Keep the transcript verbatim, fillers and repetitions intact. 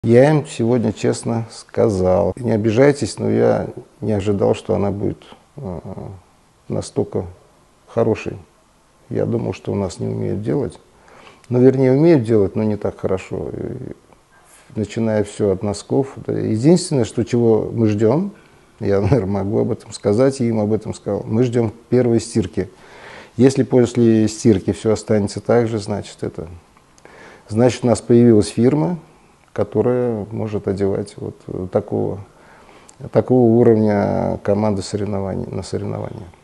Я им сегодня честно сказал. Не обижайтесь, но я не ожидал, что она будет э, настолько хорошей. Я думал, что у нас не умеют делать. Ну, вернее, умеют делать, но не так хорошо. И, начиная все от носков. Единственное, что чего мы ждем, я, наверное, могу об этом сказать, и им об этом сказал, мы ждем первой стирки. Если после стирки все останется так же, значит, это, значит, у нас появилась фирма, которая может одевать вот такого, такого уровня команды соревнований, на соревнования.